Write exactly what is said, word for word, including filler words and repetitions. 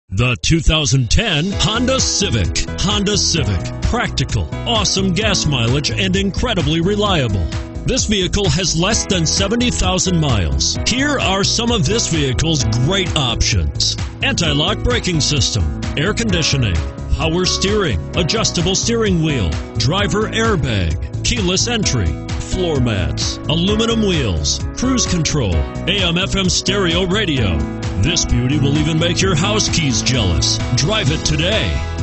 The two thousand ten Honda Civic. Honda Civic. Practical, awesome gas mileage, and incredibly reliable. This vehicle has less than seventy thousand miles. Here are some of this vehicle's great options: anti-lock braking system, air conditioning, power steering, adjustable steering wheel, driver airbag, keyless entry, floor mats, aluminum wheels, cruise control, A M F M stereo radio. This beauty will even make your house keys jealous. Drive it today.